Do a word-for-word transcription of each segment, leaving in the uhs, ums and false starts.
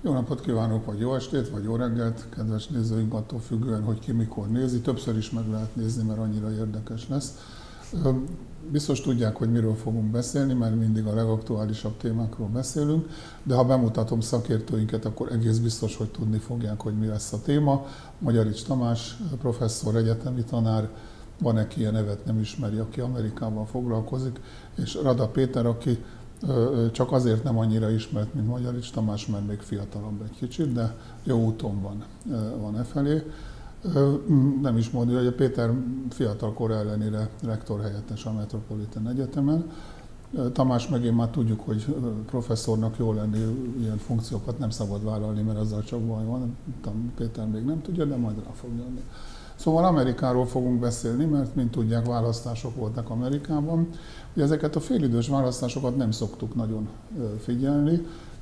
Jó napot kívánok, vagy jó estét, vagy jó reggelt, kedves nézőink, attól függően, hogy ki mikor nézi. Többször is meg lehet nézni, mert annyira érdekes lesz. Biztos tudják, hogy miről fogunk beszélni, mert mindig a legaktuálisabb témákról beszélünk, de ha bemutatom szakértőinket, akkor egész biztos, hogy tudni fogják, hogy mi lesz a téma. Magyarics Tamás, professzor, egyetemi tanár, van, aki ilyen nevet nem ismeri, aki Amerikában foglalkozik, és Rada Péter, aki csak azért nem annyira ismert, mint Magyarics Tamás, mert még fiatalabb egy kicsit, de jó úton van, van e felé. Nem is mondja, hogy a Péter fiatal kor ellenére rektor helyettes a Metropolitan Egyetemen. Tamás meg én már tudjuk, hogy professzornak jó lenni, ilyen funkciókat nem szabad vállalni, mert azzal csak baj van. Péter még nem tudja, de majd rá fog jönni. Szóval Amerikáról fogunk beszélni, mert mint tudják, választások voltak Amerikában. Ugye ezeket a félidős választásokat nem szoktuk nagyon figyelni.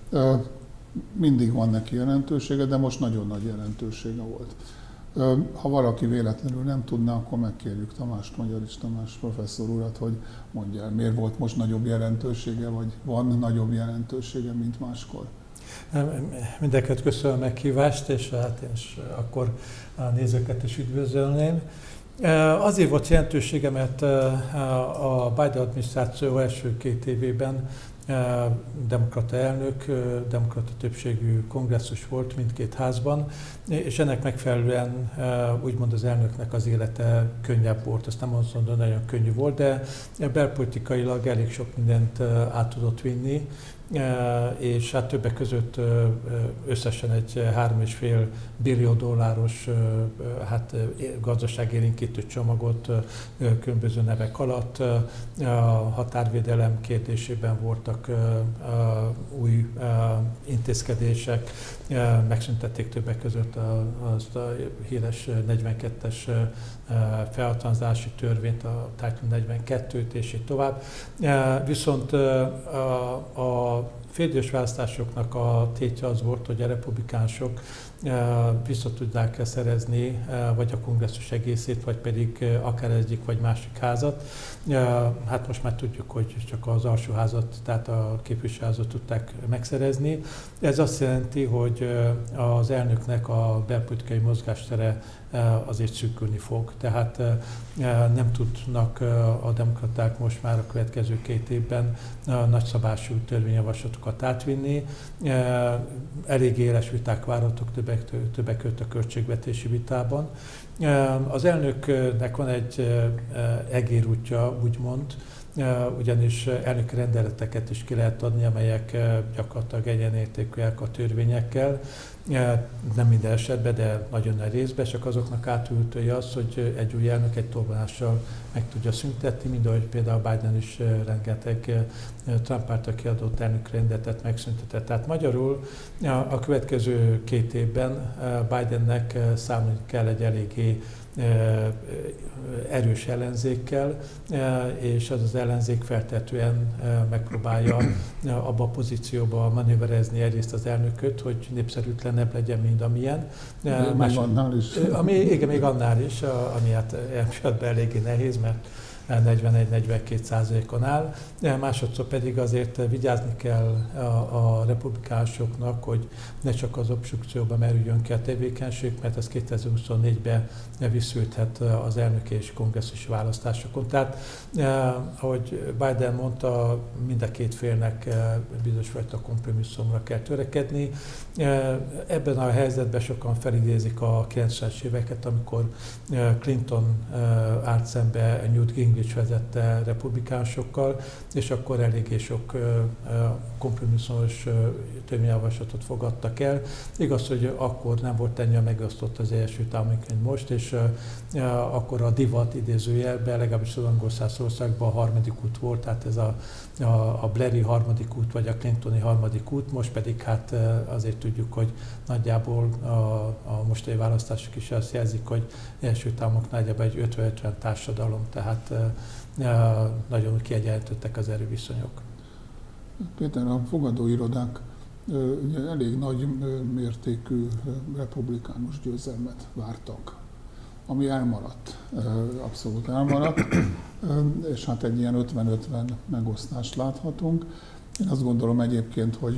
Mindig van neki jelentősége, de most nagyon nagy jelentősége volt. Ha valaki véletlenül nem tudná, akkor megkérjük Tamást, Magyarics Tamás professzor urat, hogy mondja el, miért volt most nagyobb jelentősége, vagy van nagyobb jelentősége, mint máskor. Mindenket köszönöm a meghívást, és hát én is akkor a nézőket is üdvözölném. Azért volt jelentősége, mert a Biden adminisztráció első két évében demokrata elnök, demokrata többségű kongresszus volt mindkét házban, és ennek megfelelően úgymond az elnöknek az élete könnyebb volt. Azt nem mondom, hogy nagyon könnyű volt, de belpolitikailag elég sok mindent át tudott vinni, és hát többek között összesen egy három és fél billió dolláros hát, gazdaságélénkítő csomagot különböző nevek alatt. A határvédelem kérdésében voltak új intézkedések, megszüntették többek között azt a híres negyvenkettes felhatalmazási törvényt, a Title negyvenkettőt, és így tovább. Viszont a, a félidős választásoknak a tétje az volt, hogy a republikánsok vissza tudják szerezni vagy a kongresszus egészét, vagy pedig akár egyik vagy másik házat. Hát most már tudjuk, hogy csak az alsóházat, tehát a képviselőházat tudták megszerezni. Ez azt jelenti, hogy az elnöknek a belpolitikai mozgástere azért szűkülni fog. Tehát nem tudnak a demokraták most már a következő két évben nagyszabású törvényjavaslatokat átvinni. Elég éles viták várhatók többek, többek között a költségvetési vitában. Az elnöknek van egy egérútja, úgymond, ugyanis elnöki rendeleteket is ki lehet adni, amelyek gyakorlatilag egyenértékűek a törvényekkel. Nem minden esetben, de nagyon nagy részben, csak azoknak átültője az, hogy egy új elnök egy tolvonással meg tudja szüntetni, mint ahogy például Biden is rengeteg Trump által kiadott elnöki rendeletet megszüntetett. Tehát magyarul a következő két évben Bidennek számolni kell egy eléggé erős ellenzékkel, és az az ellenzék feltetően megpróbálja abba a pozícióba manőverezni egyrészt az elnököt, hogy népszerűtlenebb legyen, mint amilyen. Más, még annál is. Ami, igen, még annál is, ami hát esetben eléggé nehéz, mert negyvenegy-negyvenkét százalékon áll. Másodszor pedig azért vigyázni kell a, a republikánusoknak, hogy ne csak az obstrukcióba merüljön ki a tevékenység, mert ez kétezer-huszonnégyben visszülthet az elnöki és kongresszusi választásokon. Tehát, ahogy Biden mondta, mind a két félnek bizonyos fajta kompromisszumra kell törekedni. Ebben a helyzetben sokan felidézik a kilencvenes éveket, amikor Clinton állt szembe Newt Gingrich vezette republikánusokkal, és akkor eléggé sok kompromisszumos törvényjavaslatot fogadtak el. Igaz, hogy akkor nem volt ennyire megosztott az Egyesült Államok, mint most, és akkor a divat idézőjelben, legalábbis az angol száz országban a harmadik út volt, tehát ez a, a, a Blairi harmadik út, vagy a Clintoni harmadik út, most pedig hát azért tudjuk, hogy nagyjából a, a mostani választások is azt jelzik, hogy Egyesült Államok nagyjából egy ötven-ötven társadalom, tehát nagyon kiegyenlítettek az erőviszonyok. Péter, a fogadóirodák ugye elég nagy mértékű republikánus győzelmet vártak, ami elmaradt, abszolút elmaradt, és hát egy ilyen ötven-ötven megosztást láthatunk. Én azt gondolom egyébként, hogy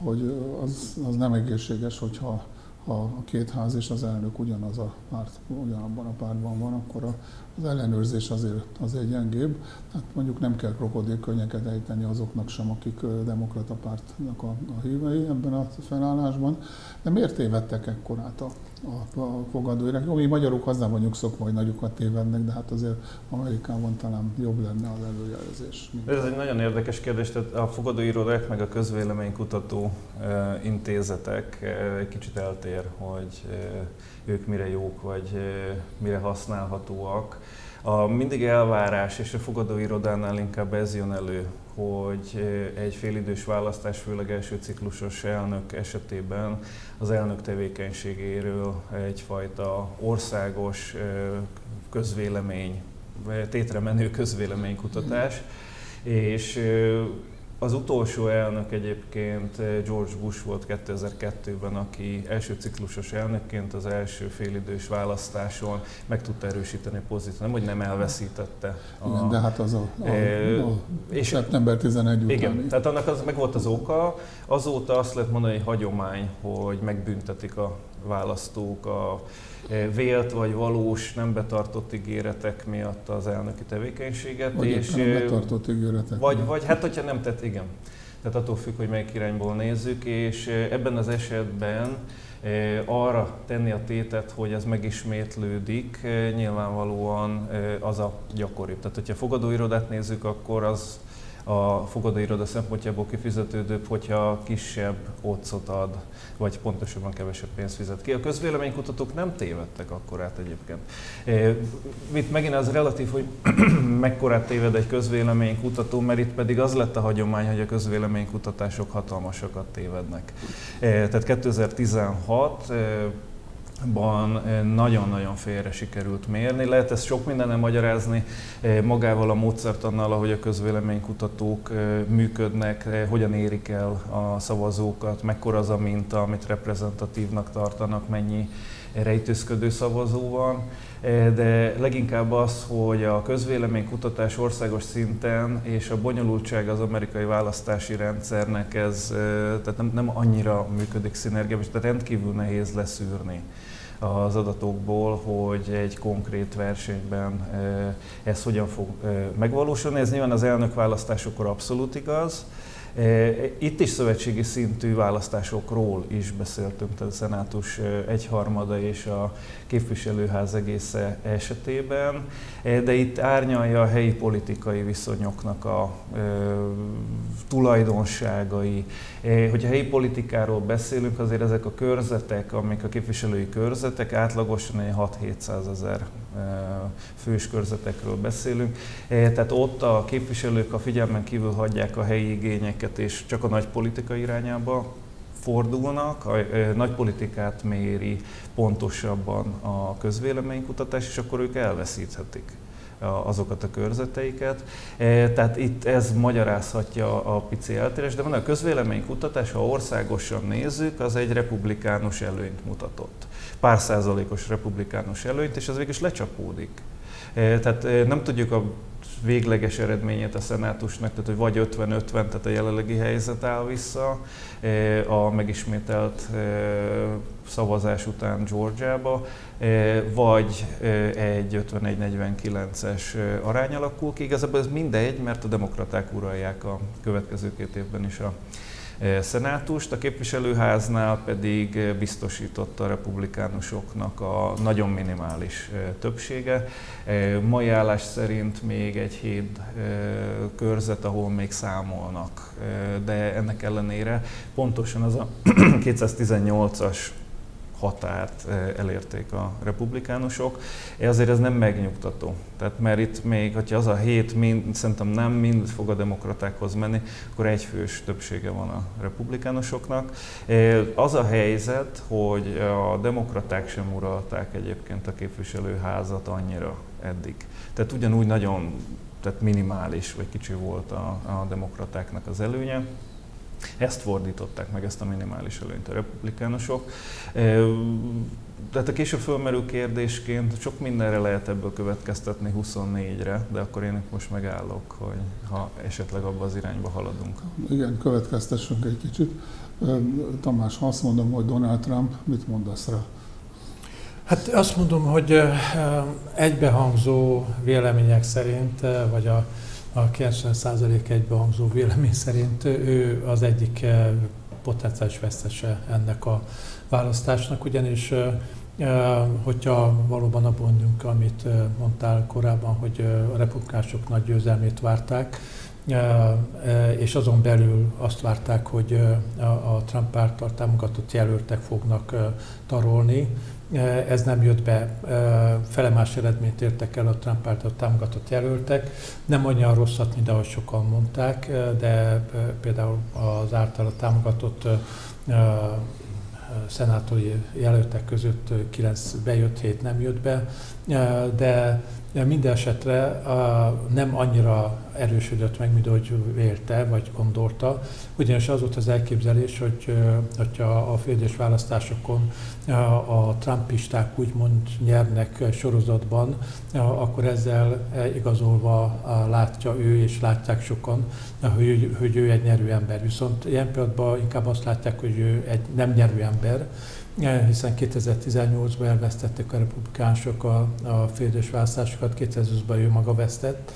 hogy az, az nem egészséges, hogyha ha a két ház és az elnök ugyanaz a párt, ugyanabban a pártban van, akkor az ellenőrzés azért, azért gyengébb. Tehát mondjuk nem kell krokodilkönnyeket ejteni azoknak sem, akik demokrata pártnak a, a hívei ebben a felállásban. De miért tévedtek ekkorát a, a, a fogadóirak? Jó, mi magyarok azzal vagyunk szokva, hogy nagyokat tévednek, de hát azért Amerikában talán jobb lenne az előjelzés. Ez egy nagyon érdekes kérdés, tehát a fogadóirodák meg a közvéleménykutató intézetek egy kicsit eltér, hogy ők mire jók, vagy mire használhatóak. A mindig elvárás, és a fogadóirodánál inkább ez jön elő, hogy egy félidős választás, főleg első ciklusos elnök esetében az elnök tevékenységéről egyfajta országos közvélemény, tétre menő közvéleménykutatás, és az utolsó elnök egyébként George Bush volt kétezer-kettőben, aki első ciklusos elnökként az első félidős választáson meg tudta erősíteni a pozíciót, nem, hogy nem elveszítette. A, igen, de hát az a, a, e, a és szeptember tizenegy után. Igen, tehát annak az meg volt az oka. Azóta azt lehet mondani, hogy hagyomány, hogy megbüntetik a választók a vélt vagy valós nem betartott ígéretek miatt az elnöki tevékenységet. Vagy és nem betartott ígéretek. Vagy, vagy hát, hogyha nem tett, igen. Tehát attól függ, hogy melyik irányból nézzük, és ebben az esetben arra tenni a tétet, hogy ez megismétlődik, nyilvánvalóan az a gyakoribb. Tehát, hogyha fogadóirodát nézzük, akkor az a fogadóiroda szempontjából kifizetődőbb, hogyha kisebb otcot ad, vagy pontosabban kevesebb pénzt fizet ki. A közvéleménykutatók nem tévedtek akkorát egyébként. Itt megint az relatív, hogy mekkorát téved egy közvéleménykutató, mert itt pedig az lett a hagyomány, hogy a közvéleménykutatások hatalmasakat tévednek. Tehát kétezer-tizenhat ban nagyon-nagyon félre sikerült mérni. Lehet ezt sok mindennen magyarázni magával a módszertannal, ahogy a közvéleménykutatók működnek, hogyan érik el a szavazókat, mekkora az a minta, amit reprezentatívnak tartanak, mennyi rejtőzködő szavazó van, de leginkább az, hogy a közvéleménykutatás országos szinten és a bonyolultság az amerikai választási rendszernek ez tehát nem, nem annyira működik szinergiában, tehát rendkívül nehéz leszűrni az adatokból, hogy egy konkrét versenyben ez hogyan fog megvalósulni. Ez nyilván az elnökválasztásokor abszolút igaz. Itt is szövetségi szintű választásokról is beszéltünk, tehát a szenátus egyharmada és a képviselőház egésze esetében, de itt árnyalja a helyi politikai viszonyoknak a e, tulajdonságai. E, hogyha helyi politikáról beszélünk, azért ezek a körzetek, amik a képviselői körzetek, átlagosan hat-hétszázezer fős körzetekről beszélünk. E, tehát ott a képviselők a figyelmen kívül hagyják a helyi igényeket, és csak a nagy politika irányába fordulnak, a nagypolitikát méri pontosabban a közvéleménykutatás, és akkor ők elveszíthetik azokat a körzeteiket. Tehát itt ez magyarázhatja a pici eltérést, de van a közvéleménykutatás, ha országosan nézzük, az egy republikánus előnyt mutatott. Pár százalékos republikánus előnyt, és ez végül is lecsapódik. Tehát nem tudjuk a végleges eredményét a szenátusnak, tehát hogy vagy ötven-ötven, tehát a jelenlegi helyzet áll vissza a megismételt szavazás után Georgiába, vagy egy ötvenegy negyvenkilences arány alakul ki. Igazából ez mindegy, mert a demokraták uralják a következő két évben is a szenátust, a képviselőháznál pedig biztosította a republikánusoknak a nagyon minimális többsége. Mai állás szerint még egy hét körzet, ahol még számolnak, de ennek ellenére pontosan az a kétszáztizennyolcas határt elérték a republikánusok. Azért ez nem megnyugtató. Tehát mert itt még, hogyha az a hét mind, szerintem nem mind fog a demokratákhoz menni, akkor egyfős többsége van a republikánusoknak. Az a helyzet, hogy a demokraták sem uralták egyébként a képviselőházat annyira eddig. Tehát ugyanúgy nagyon tehát minimális vagy kicsi volt a, a demokratáknak az előnye. Ezt fordították meg, ezt a minimális előnyt a republikánusok. Tehát a később fölmerül kérdésként sok mindenre lehet ebből következtetni huszonnégyre, de akkor én itt most megállok, hogy ha esetleg abba az irányba haladunk. Igen, következtessünk egy kicsit. Tamás, ha azt mondom, hogy Donald Trump, mit mondasz rá? Hát azt mondom, hogy egybehangzó vélemények szerint, vagy a, a kilencven százalék egybehangzó vélemény szerint ő az egyik potenciális vesztese ennek a választásnak, ugyanis hogyha valóban abban mondjuk, amit mondtál korábban, hogy a republikánusok nagy győzelmét várták, és azon belül azt várták, hogy a Trump által támogatott jelöltek fognak tarolni. Ez nem jött be, felemás eredményt értek el a Trump által támogatott jelöltek. Nem olyan rosszat, mint ahogy sokan mondták, de például az általa támogatott szenátori jelöltek között kilenc bejött, hét nem jött be, de minden esetre nem annyira erősödött meg, mint ahogy vélte, vagy gondolta. Ugyanis az volt az elképzelés, hogy hogyha a félidős választásokon a trumpisták úgymond nyernek sorozatban, akkor ezzel igazolva látja ő, és látják sokan, hogy, hogy ő egy nyerő ember. Viszont ilyen pillanatban inkább azt látják, hogy ő egy nem nyerő ember, hiszen kétezer-tizennyolcban elvesztettek a republikánusok a, a félidős választásokat, kétezer-húszban ő maga vesztett,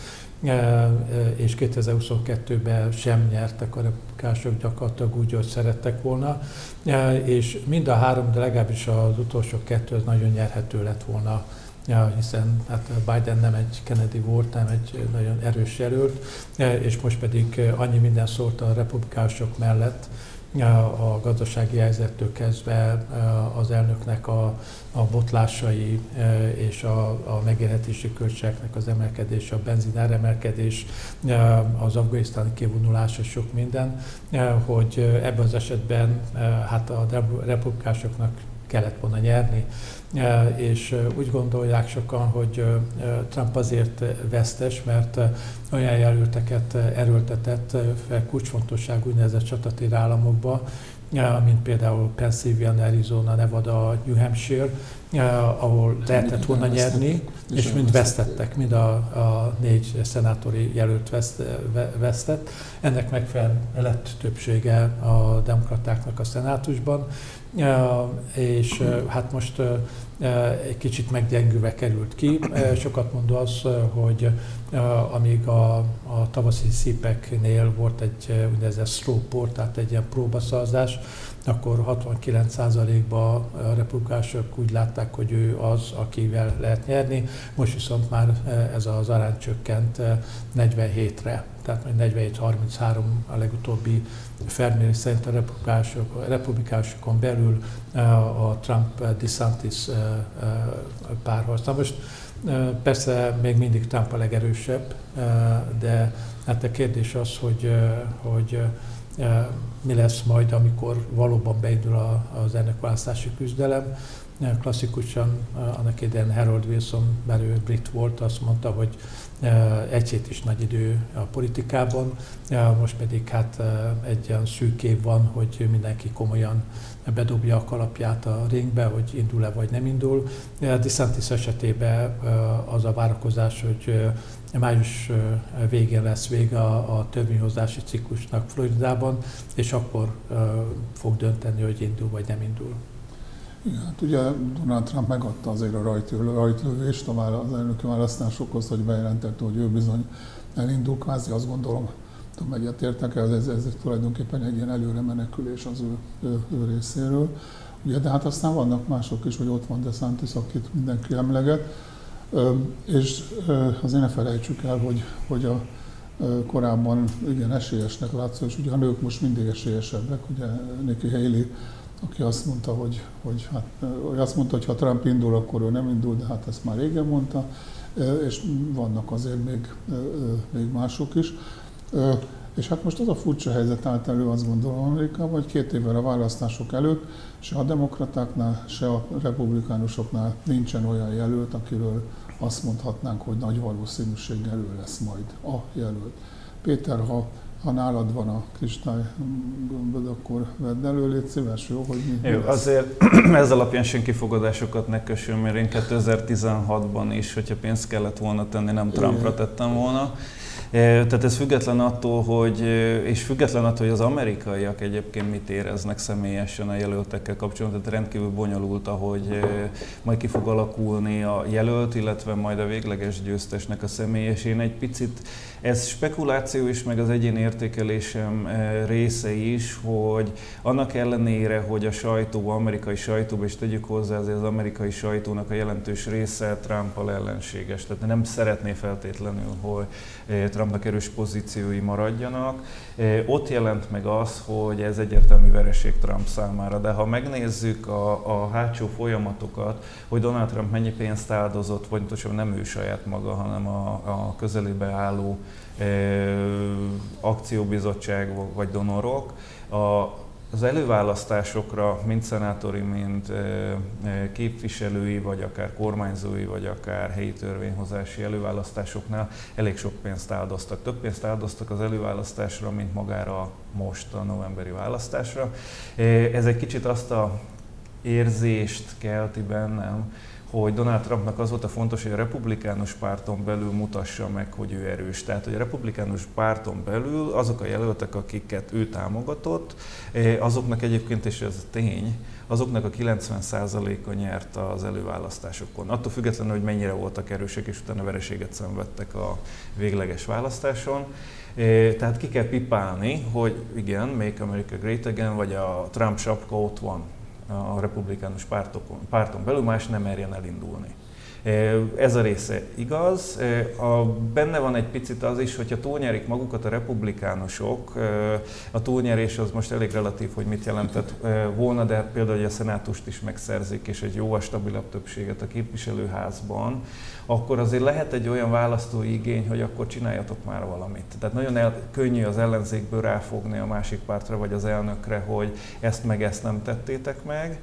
és kétezer-huszonkettőben sem nyertek a republikánusok gyakorlatilag úgy, hogy szerettek volna, és mind a három, de legalábbis az utolsó kettő az nagyon nyerhető lett volna, hiszen hát Biden nem egy Kennedy volt, nem egy nagyon erős jelölt, és most pedig annyi minden szólt a republikánusok mellett, a gazdasági helyzettől kezdve az elnöknek a, a botlásai és a, a megélhetési költségeknek az emelkedése, a benzin áremelkedés, az afganisztáni kivonulás és sok minden, hogy ebben az esetben hát a republikánusoknak kellett volna nyerni, és úgy gondolják sokan, hogy Trump azért vesztes, mert olyan jelölteket erőltetett fel kulcsfontosságú úgynevezett csatatér államokba, mint például Pennsylvania, Arizona, Nevada, New Hampshire, ahol lehetett volna nyerni, és mind vesztettek, mind a, a négy szenátori jelölt veszt, vesztett. Ennek megfelelően lett többsége a demokratáknak a szenátusban, és hát most egy kicsit meggyengülve került ki. Sokat mondó az, hogy amíg a, a tavaszi szípeknél volt egy úgynevezett straw poll, tehát egy ilyen próbaszavazás, akkor hatvankilenc százalékban a republikánusok úgy látták, hogy ő az, akivel lehet nyerni. Most viszont már ez az arány csökkent negyvenhétre, tehát negyvenhét harminchárom a legutóbbi felmérés szerint a republikánusok, a republikánusokon belül a Trump-DeSantis párharc. Na most persze még mindig Trump a legerősebb, de hát a kérdés az, hogy, hogy mi lesz majd, amikor valóban beindul az elnökválasztási küzdelem. Klasszikusan annak idején Harold Wilson, mert ő brit volt, azt mondta, hogy egy hét is nagy idő a politikában, most pedig hát egy olyan szűk év van, hogy mindenki komolyan bedobja a kalapját a ringbe, hogy indul-e vagy nem indul. DeSantis esetében az a várakozás, hogy május végén lesz vége a, a törvényhozási ciklusnak Floridában, és akkor fog dönteni, hogy indul vagy nem indul. Igen, hát ugye Donald Trump megadta azért a rajtlövést az elnöki választásokhoz, hogy bejelentette, hogy ő bizony elindul, kvázi azt gondolom, tudom, egyetértek, ez, ez, ez tulajdonképpen egy ilyen előre menekülés az ő, ő, ő részéről. Ugye, de hát aztán vannak mások is, hogy ott van DeSantis, akit mindenki emleget, és azért ne felejtsük el, hogy, hogy a korábban igen esélyesnek látszó, és ugye a nők most mindig esélyesebbek, ugye Nikki Haley, aki azt mondta, hogy, hogy, hát, hogy azt mondta, hogy ha Trump indul, akkor ő nem indul, de hát ezt már régen mondta, és vannak azért még, még mások is. És hát most az a furcsa helyzet állt elő, azt gondolom Amerikában, hogy két évvel a választások előtt se a demokratáknál, se a republikánusoknál nincsen olyan jelölt, akiről azt mondhatnánk, hogy nagy valószínűséggel ő lesz majd a jelölt. Péter, ha Ha nálad van a kristálygömböd, akkor vedd elő, légy szíves, jó? Hogy mi jó, azért ez alapján sem kifogadásokat ne kössön, mert én kétezer-tizenhatban is, hogyha pénzt kellett volna tenni, nem Trumpra tettem volna. Tehát ez független attól, hogy, és független attól, hogy az amerikaiak egyébként mit éreznek személyesen a jelöltekkel kapcsolatban, tehát rendkívül bonyolult, ahogy majd ki fog alakulni a jelölt, illetve majd a végleges győztesnek a személy, és én egy picit, ez spekuláció is, meg az egyéni értékelésem része is, hogy annak ellenére, hogy a sajtó, amerikai sajtóban, és tegyük hozzá, azért az amerikai sajtónak a jelentős része Trump-al ellenséges, tehát nem szeretné feltétlenül, hogy Trumpnak erős pozíciói maradjanak. Ott jelent meg az, hogy ez egyértelmű vereség Trump számára, de ha megnézzük a, a hátsó folyamatokat, hogy Donald Trump mennyi pénzt áldozott, vagy pontosan nem ő saját maga, hanem a, a közelébe álló e, akcióbizottság vagy donorok, a, az előválasztásokra, mind szenátori, mind képviselői, vagy akár kormányzói, vagy akár helyi törvényhozási előválasztásoknál elég sok pénzt áldoztak. Több pénzt áldoztak az előválasztásra, mint magára most a novemberi választásra. Ez egy kicsit azt a érzést kelti bennem, hogy Donald Trumpnak az volt a fontos, hogy a republikánus párton belül mutassa meg, hogy ő erős. Tehát, hogy a republikánus párton belül azok a jelöltek, akiket ő támogatott, azoknak egyébként, és ez tény, azoknak a kilencven százaléka nyert az előválasztásokon. Attól függetlenül, hogy mennyire voltak erősek, és utána vereséget szenvedtek a végleges választáson. Tehát ki kell pipálni, hogy igen, Make America Great Again, vagy a Trump sapka ott van a republikánus pártokon, párton belül, más nem merjen elindulni. Ez a része igaz. A, benne van egy picit az is, hogyha túlnyerik magukat a republikánusok, a túlnyerés az most elég relatív, hogy mit jelentett volna, de például, hogy a szenátust is megszerzik, és egy jóval stabilabb többséget a képviselőházban, akkor azért lehet egy olyan választói igény, hogy akkor csináljatok már valamit. Tehát nagyon el, könnyű az ellenzékből ráfogni a másik pártra vagy az elnökre, hogy ezt meg ezt nem tettétek meg.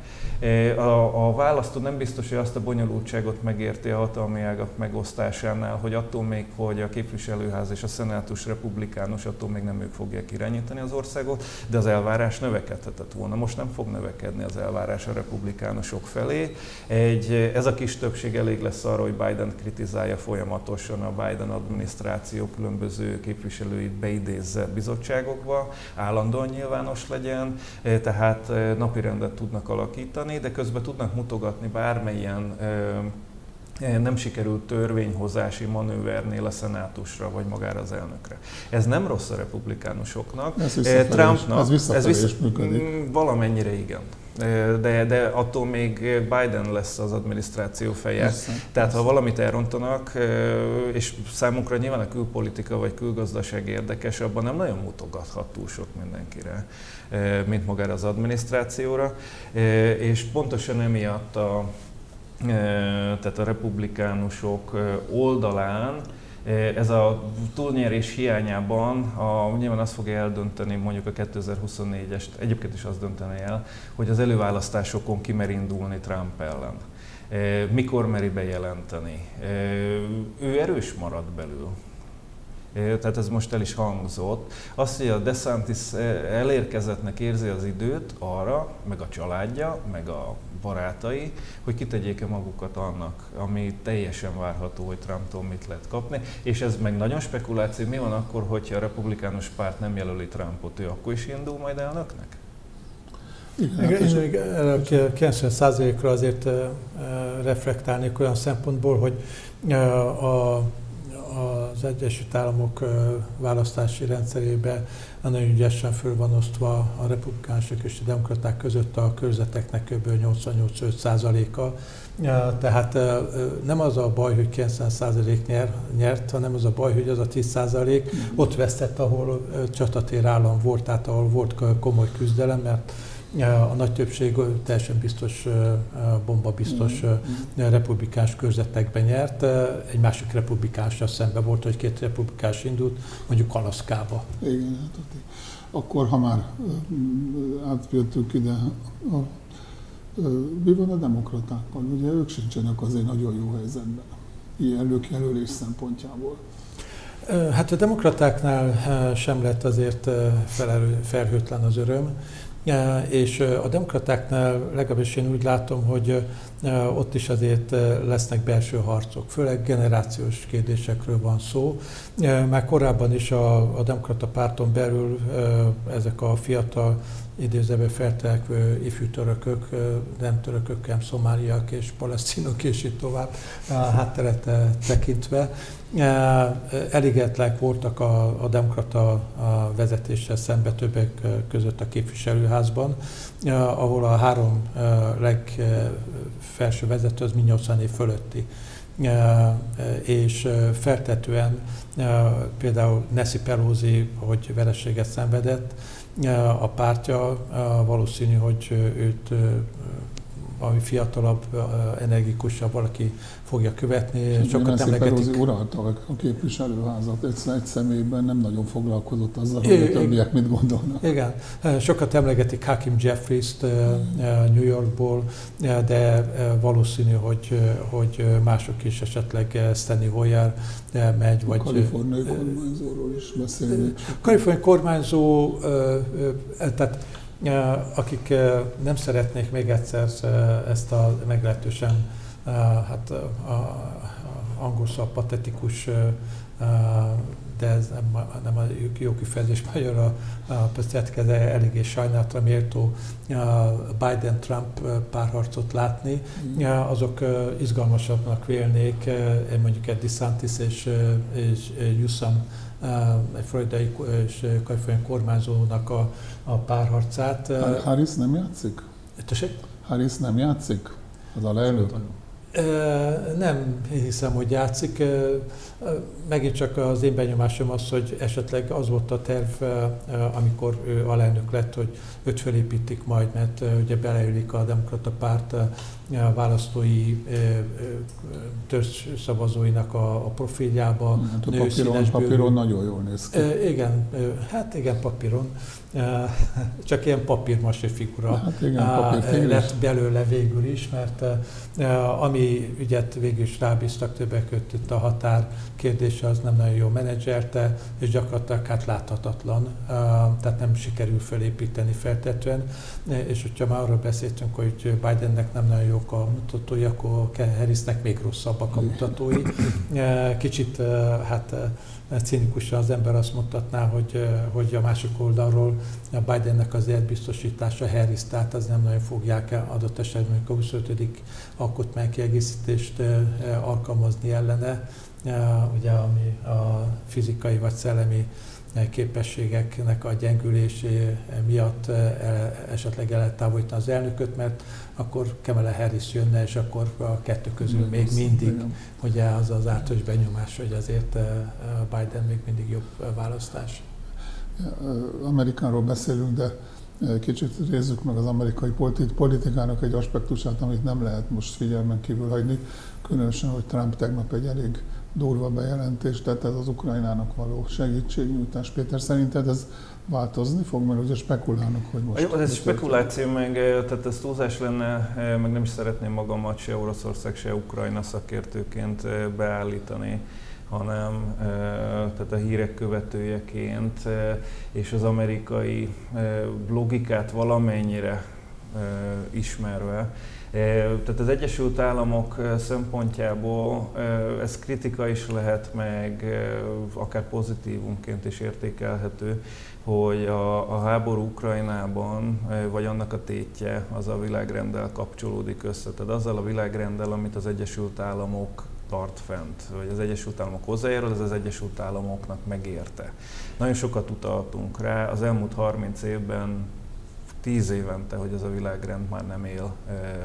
A, a választó nem biztos, hogy azt a bonyolultságot megérti a hatalmi ágak megosztásánál, hogy attól még, hogy a képviselőház és a szenátus republikánus, attól még nem ők fogják irányítani az országot, de az elvárás növekedhetett volna. Most nem fog növekedni az elvárás a republikánusok felé. Egy, ez a kis többség elég lesz arra, hogy Biden kritizálja folyamatosan a Biden adminisztráció különböző képviselőit beidézze bizottságokba, állandóan nyilvános legyen, tehát napirendet tudnak alakítani, de közben tudnak mutogatni bármilyen nem sikerült törvényhozási manővernél a szenátusra, vagy magára az elnökre. Ez nem rossz a republikánusoknak. Ez Trumpnak, ez visszafelé is vissza, működik. Valamennyire igen. De, de attól még Biden lesz az adminisztráció feje. Persze, Tehát persze. Ha valamit elrontanak, és számunkra nyilván a külpolitika vagy külgazdaság érdekes, abban nem nagyon mutogathat túl sok mindenkire, mint magára az adminisztrációra. És pontosan emiatt a, tehát a republikánusok oldalán ez a túlnyerés hiányában a, nyilván azt fogja eldönteni mondjuk a kétezer-huszonnégyest, egyébként is azt dönteni el, hogy az előválasztásokon ki mer indulni Trump ellen. Mikor meri bejelenteni. Ő erős marad belül. Tehát ez most el is hangzott. Azt, hogy a DeSantis elérkezettnek érzi az időt arra, meg a családja, meg a barátai, hogy kitegyék-e magukat annak, ami teljesen várható, hogy Trumptól mit lehet kapni. És ez meg nagyon spekuláció, mi van akkor, hogyha a republikánus párt nem jelöli Trumpot, ő akkor is indul majd elnöknek? Én kilencven százalékra azért reflektálnék olyan szempontból, hogy a az Egyesült Államok választási rendszerében nagyon ügyesen föl van osztva a republikánusok és a demokraták között a körzeteknek kb. nyolcvannyolc egész öt százaléka. Tehát nem az a baj, hogy kilencven százalék nyer, nyert, hanem az a baj, hogy az a tíz százalék ott vesztett, ahol csatatér állam volt, tehát ahol volt komoly küzdelem, mert a nagy többség teljesen biztos, bombabiztos republikáns körzetekben nyert. Egy másik republikánsra szemben volt, hogy két republikáns indult, mondjuk Alaszkába. Igen, hát akkor, ha már átjöttünk ide, a, mi van a demokratákkal? Ugye ők sincsenek azért nagyon jó helyzetben, ilyen előjelölés szempontjából. Hát a demokratáknál sem lett azért felelő, felhőtlen az öröm, és a demokratáknál legalábbis én úgy látom, hogy ott is azért lesznek belső harcok, főleg generációs kérdésekről van szó. Már korábban is a, a demokrata párton belül ezek a fiatal, idézőben feltelekvő ifjú törökök, nem törökök, hanem szomáliak és palesztinok és így tovább hátteret tekintve. Elégedetlenek voltak a, a demokrata a vezetéssel szembe többek között a képviselőházban, ahol a három legfelső vezető az mind nyolcvan év fölötti. És feltetően például Nancy Pelosi, hogy vereséget szenvedett, a pártja valószínű, hogy őt valami fiatalabb, energikusabb valaki fogja követni. Sokat emlegetik. uralta a képviselőházat, egy, egy személyben nem nagyon foglalkozott azzal, hogy a többiek mit gondolnak. Igen, sokat emlegetik Hakeem Jeffries-t New Yorkból, de valószínű, hogy, hogy mások is, esetleg Steny Hoyer megy. A kaliforniai kormányzóról is beszélni. A kaliforniai kormányzó, tehát akik nem szeretnék még egyszer ezt a meglehetősen hát, a, a, angol szó patetikus, de ez nem, nem a jó kifejezés magyar, a, a eléggé sajnálatra méltó Biden-Trump párharcot látni, azok izgalmasabbnak vélnék mondjuk egy DeSantis és, és Newsom, egy floridai és kaliforniai kormányzónak a, a párharcát. Harris nem játszik? Tessék? Harris nem játszik? Az alelnök? Nem hiszem, hogy játszik. Megint csak az én benyomásom az, hogy esetleg az volt a terv, amikor ő alelnök lett, hogy őt felépítik majd, mert ugye beleülik a demokrata párt a választói törzs szavazóinak a, a profiljába. Hát a papíron, papíron nagyon jól néz ki. Igen, hát igen, papíron. Csak ilyen papírmasé figura hát igen, papír lett belőle végül is, mert ami ügyet végül is rábíztak többek között itt a határ kérdése, az nem nagyon jól menedzselte, és gyakorlatilag hát láthatatlan, tehát nem sikerül felépíteni feltetően, és hogyha már arról beszéltünk, hogy Bidennek nem nagyon jók a mutatói, akkor Harrisnek még rosszabbak a mutatói. Kicsit hát cinikusan az ember azt mondhatná, hogy, hogy a másik oldalról a Bidennek az életbiztosítása Harris, tehát az nem nagyon fogják adott esetben a huszonötödik alkotmánykiegészítést alkalmazni ellene, ugye, ami a fizikai vagy szellemi képességeknek a gyengülésé miatt esetleg el lehet távolítani az elnököt, mert akkor Kamala Harris jönne, és akkor a kettő közül még mindig ugye az az általános benyomás, hogy azért Biden még mindig jobb választás. Amerikáról beszélünk, de kicsit nézzük meg az amerikai politikának egy aspektusát, amit nem lehet most figyelmen kívül hagyni, különösen, hogy Trump tegnap egy elég durva bejelentést tett, ez az Ukrajnának való segítségnyújtás. Péter, szerinted ez változni fog, mert ugye spekulálnak, hogy most... Az ez spekuláció, meg, tehát ez túlzás lenne, meg nem is szeretném magamat se Oroszország, se Ukrajna szakértőként beállítani, hanem tehát a hírek követőjeként, és az amerikai logikát valamennyire ismerve. Tehát az Egyesült Államok szempontjából ez kritika is lehet, meg akár pozitívumként is értékelhető, hogy a, a háború Ukrajnában, vagy annak a tétje az a világrenddel kapcsolódik össze. Tehát azzal a világrenddel, amit az Egyesült Államok tart fent, vagy az Egyesült Államok hozzájárul, ez az Egyesült Államoknak megérte. Nagyon sokat utaltunk rá, az elmúlt harminc évben, tíz évente, hogy ez a világrend már nem él,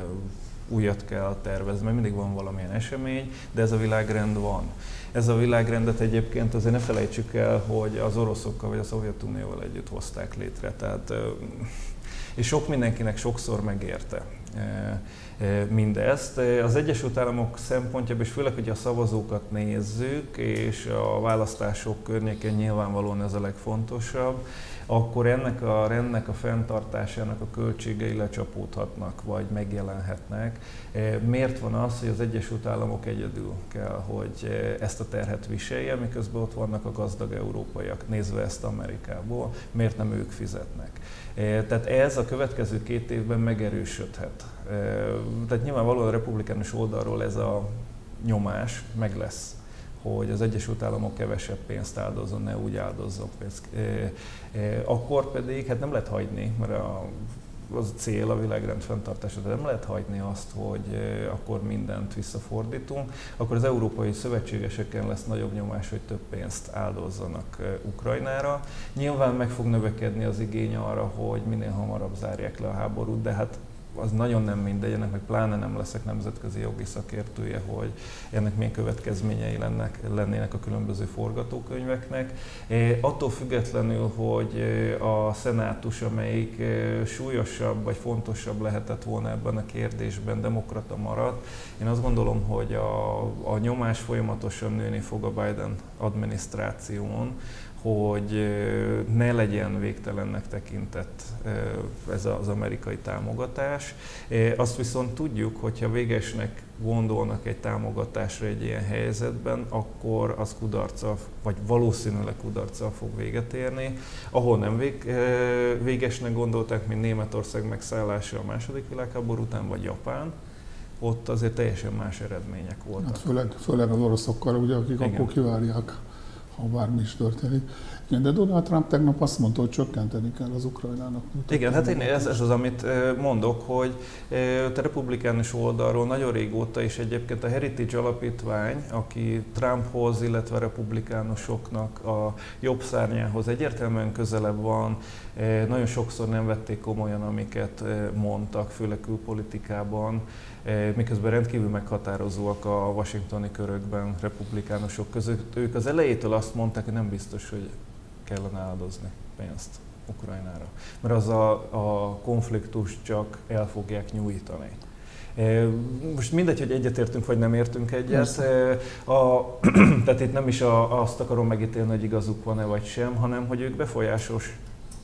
újat kell tervezni, mert mindig van valamilyen esemény, de ez a világrend van. Ez a világrendet egyébként azért ne felejtsük el, hogy az oroszokkal vagy a Szovjetunióval együtt hozták létre. Tehát, és sok mindenkinek sokszor megérte. mindezt. Az Egyesült Államok szempontjából, és főleg, hogy a szavazókat nézzük, és a választások környékén nyilvánvalóan ez a legfontosabb, akkor ennek a rendnek a fenntartásának a költségei lecsapódhatnak, vagy megjelenhetnek. Miért van az, hogy az Egyesült Államok egyedül kell, hogy ezt a terhet viselje, miközben ott vannak a gazdag európaiak, nézve ezt Amerikából, miért nem ők fizetnek? Tehát ez a következő két évben megerősödhet. Tehát nyilvánvalóan a republikánus oldalról ez a nyomás meg lesz, hogy az Egyesült Államok kevesebb pénzt áldozzon, ne úgy áldozzon pénzt. Akkor pedig hát nem lehet hagyni, mert a, az a cél a világrend fenntartása, de nem lehet hagyni azt, hogy akkor mindent visszafordítunk, akkor az európai szövetségeseken lesz nagyobb nyomás, hogy több pénzt áldozzanak Ukrajnára. Nyilván meg fog növekedni az igény arra, hogy minél hamarabb zárják le a háborút, de hát az nagyon nem mindegy, ennek meg pláne nem leszek nemzetközi jogi szakértője, hogy ennek milyen következményei lennek, lennének a különböző forgatókönyveknek. Attól függetlenül, hogy a szenátus, amelyik súlyosabb vagy fontosabb lehetett volna ebben a kérdésben, demokrata maradt, én azt gondolom, hogy a, a nyomás folyamatosan nőni fog a Biden adminisztráción, hogy ne legyen végtelennek tekintett ez az amerikai támogatás. Azt viszont tudjuk, hogyha végesnek gondolnak egy támogatásra egy ilyen helyzetben, akkor az kudarccal, vagy valószínűleg kudarccal fog véget érni. Ahol nem vég, végesnek gondolták, mint Németország megszállása a második világháború után, vagy Japán, ott azért teljesen más eredmények voltak. Hát főleg, főleg az oroszokkal, ugye, akik igen. Akkor kivárják, ha bármi is történik. Igen, de Donald Trump tegnap azt mondta, hogy csökkenteni kell az Ukrajnának. Igen, hát én ez, ez az, amit mondok, hogy a republikánus oldalról nagyon régóta is egyébként a Heritage Alapítvány, aki Trumphoz, illetve republikánusoknak a jobb szárnyához egyértelműen közelebb van, nagyon sokszor nem vették komolyan, amiket mondtak, főleg külpolitikában, miközben rendkívül meghatározóak a washingtoni körökben republikánusok között. Ők az elejétől azt mondták, hogy nem biztos, hogy kellene áldozni pénzt Ukrajnára, mert az a, a konfliktus csak el fogják nyújtani. Most mindegy, hogy egyetértünk vagy nem értünk egyet, a, tehát itt nem is a, azt akarom megítélni, hogy igazuk van-e vagy sem, hanem hogy ők befolyásos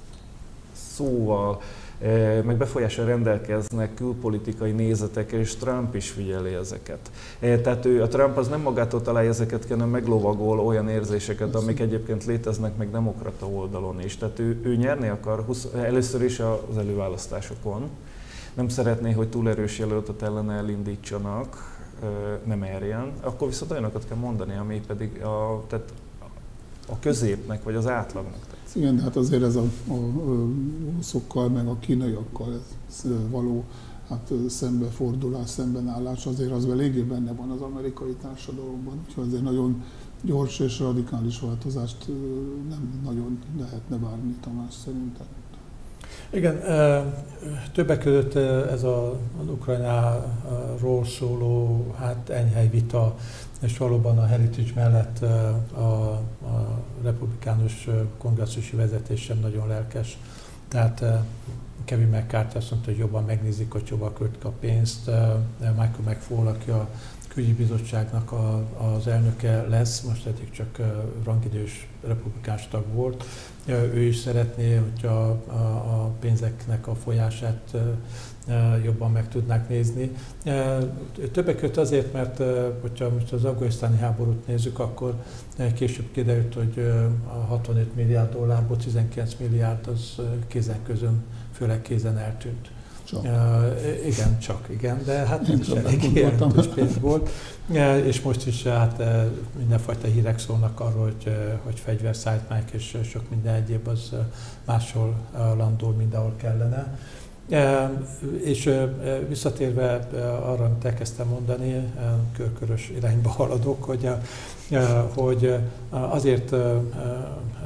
szóval, meg befolyással rendelkeznek külpolitikai nézetekkel, és Trump is figyeli ezeket. Tehát ő, a Trump az nem magától találja ezeket, hanem meglovagol olyan érzéseket, amik egyébként léteznek meg demokrata oldalon is. Tehát ő, ő nyerni akar húsz, először is az előválasztásokon. Nem szeretné, hogy túl erős jelöltet ellene elindítsanak, nem merjen. Akkor viszont olyanokat kell mondani, ami pedig a, tehát a középnek vagy az átlagnak tetszik. Igen, de hát azért ez a, a, a oroszokkal, meg a kínaiakkal ez való hát szembefordulás, szembenállás azért az eléggé benne van az amerikai társadalomban, úgyhogy azért nagyon gyors és radikális változást nem nagyon lehetne várni, Tamás, szerintem. Igen, többek között ez az Ukrajnáról szóló hát enyhe vita, és valóban a Heritage mellett a, a republikánus kongresszusi vezetés sem nagyon lelkes. Tehát Kevin McCarthy azt mondta, hogy jobban megnézik, hogy jobban költik a pénzt. Michael McFaul, aki a külügyi bizottságnak a, az elnöke lesz, most eddig csak rangidős republikánus tag volt. Ő is szeretné, hogyha a, a pénzeknek a folyását jobban meg tudnák nézni. Többek között azért, mert hogyha most az afganisztáni háborút nézzük, akkor később kiderült, hogy a hatvanöt milliárd dollárból tizenkilenc milliárd az kézen közön, főleg kézen eltűnt. Csak. Uh, igen, csak igen, de hát ez is elég jelentős pénz volt. Uh, és most is hát uh, mindenfajta hírek szólnak arról, hogy, uh, hogy fegyverszállítmányok és uh, sok minden egyéb az uh, máshol uh, landol, mint ahol kellene. Uh, és uh, visszatérve uh, arra, amit elkezdtem mondani, uh, körkörös irányba haladok, hogy, uh, hogy uh, azért uh, uh,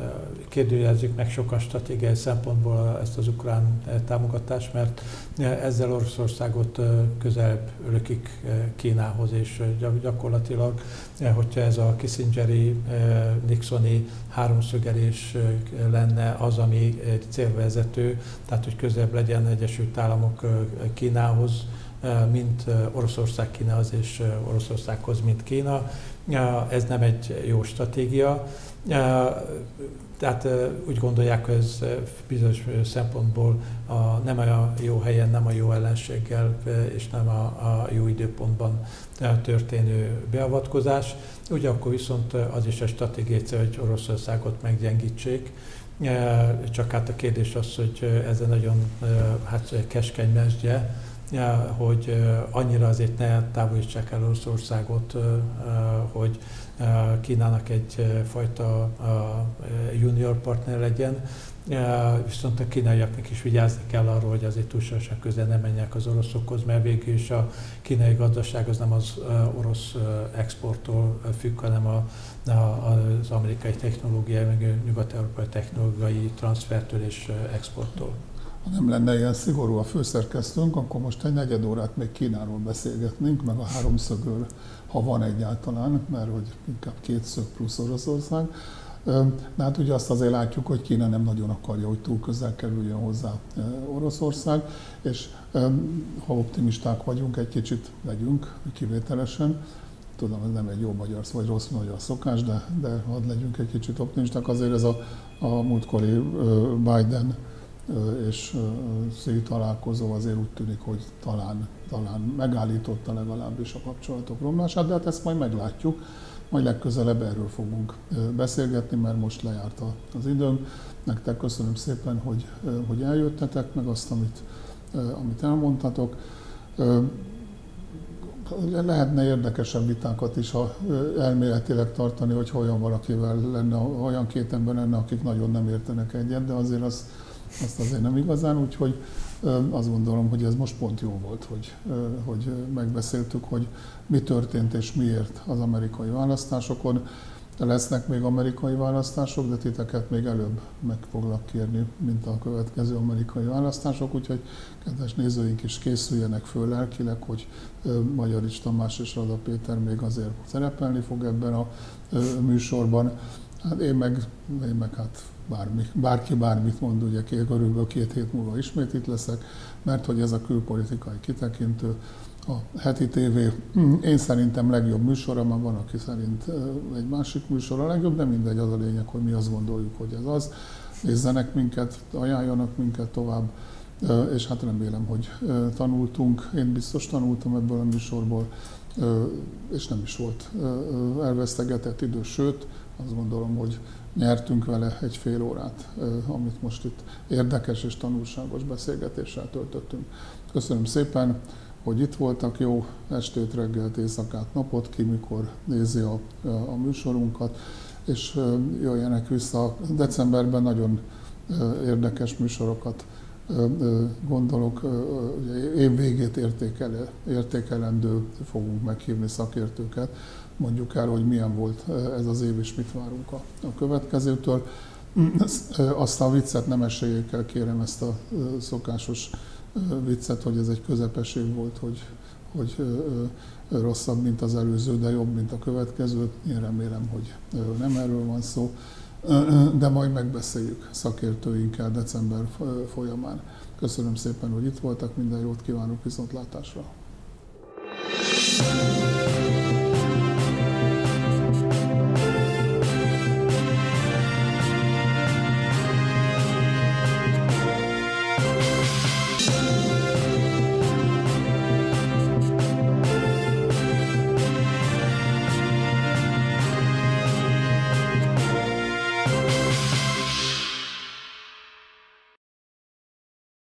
kérdőjelezzük meg sokan stratégiai szempontból ezt az ukrán támogatást, mert ezzel Oroszországot közelebb lökik Kínához, és gyakorlatilag, hogyha ez a Kissingeri, Nixoni háromszögelés lenne az, ami célvezető, tehát hogy közelebb legyen Egyesült Államok Kínához, mint Oroszország Kínához és Oroszországhoz, mint Kína. Ez nem egy jó stratégia. Tehát úgy gondolják, hogy ez bizonyos szempontból a, nem a jó helyen, nem a jó ellenséggel és nem a, a jó időpontban történő beavatkozás. Ugyanakkor viszont az is a stratégiai cél, hogy Oroszországot meggyengítsék. Csak hát a kérdés az, hogy ez egy nagyon hát, keskeny mesdje, hogy annyira azért ne távolítsák el Oroszországot, hogy Kínának egyfajta junior partner legyen, viszont a kínaiaknak is vigyázni kell arról, hogy azért túlságosan közel nem menjenek az oroszokhoz, mert végül is a kínai gazdaság az nem az orosz exporttól függ, hanem a, a, az amerikai technológiai, meg nyugat-európai technológiai transfertől és exporttól. Ha nem lenne ilyen szigorú a főszerkesztőnk, akkor most egy negyed órát még Kínáról beszélgetnénk, meg a háromszögről, ha van egyáltalán, mert hogy inkább két szög plusz Oroszország. De hát ugye azt azért látjuk, hogy Kína nem nagyon akarja, hogy túl közel kerüljön hozzá Oroszország, és ha optimisták vagyunk, egy kicsit legyünk kivételesen. Tudom, ez nem egy jó magyar vagy rossz magyar szokás, de, de hadd legyünk egy kicsit optimisták. Azért ez a, a múltkori Biden és Xi találkozó azért úgy tűnik, hogy talán, talán megállította legalábbis a kapcsolatok romlását, de hát ezt majd meglátjuk. Majd legközelebb erről fogunk beszélgetni, mert most lejárt az időnk. Nektek köszönöm szépen, hogy, hogy eljöttetek, meg azt, amit, amit elmondtatok. Lehetne érdekesebb vitákat is, ha elméletileg tartani, hogy olyan valakivel lenne, olyan két ember lenne, akik nagyon nem értenek egyet, de azért az azt azért nem igazán, úgyhogy azt gondolom, hogy ez most pont jó volt, hogy, hogy megbeszéltük, hogy mi történt és miért az amerikai választásokon. De lesznek még amerikai választások, de titeket még előbb meg foglak kérni, mint a következő amerikai választások, úgyhogy kedves nézőink is készüljenek föl lelkileg, hogy Magyarics Tamás és Rada Péter még azért szerepelni fog ebben a műsorban. Hát én meg, én meg hát bármi, bárki bármit mond, ugye körülbelül két hét múlva ismét itt leszek, mert hogy ez a külpolitikai kitekintő, a heti tévé, én szerintem legjobb műsora, már van, aki szerint egy másik műsor a legjobb, de mindegy, az a lényeg, hogy mi azt gondoljuk, hogy ez az. Nézzenek minket, ajánljanak minket tovább, és hát remélem, hogy tanultunk. Én biztos tanultam ebből a műsorból, és nem is volt elvesztegetett idő, sőt, azt gondolom, hogy nyertünk vele egy fél órát, amit most itt érdekes és tanulságos beszélgetéssel töltöttünk. Köszönöm szépen, hogy itt voltak, jó estét, reggelt, éjszakát, napot, ki mikor nézi a, a műsorunkat, és jöjjenek vissza. Decemberben nagyon érdekes műsorokat gondolok, év végét értékel, értékelendő fogunk meghívni szakértőket, mondjuk el, hogy milyen volt ez az év, és mit várunk a, a következőtől. Azt a viccet nem esélyék el, kérem, ezt a szokásos viccet, hogy ez egy közepes év volt, hogy, hogy rosszabb, mint az előző, de jobb, mint a következő. Én remélem, hogy nem erről van szó, de majd megbeszéljük szakértőinkkel december folyamán. Köszönöm szépen, hogy itt voltak, minden jót kívánok, viszontlátásra!